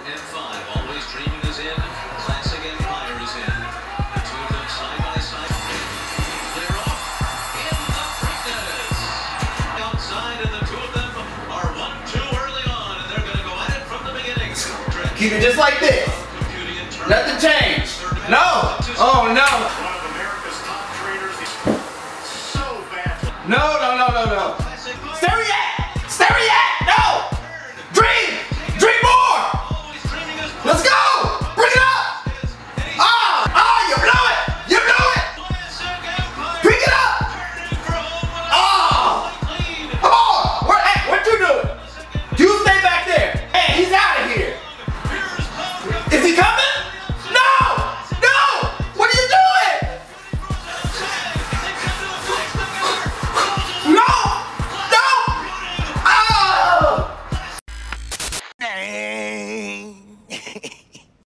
and 5. Always Dreaming is in. Classic Empire is in. The two of them side by side. They're off in the Preakness. Outside, and the two of them are 1-2 early on, and they're going to go at it from the beginning. Keep it just like this. Nothing changed. No. Oh no. One of America's top trainers. So bad. No. Stay where you at. Stay where you at.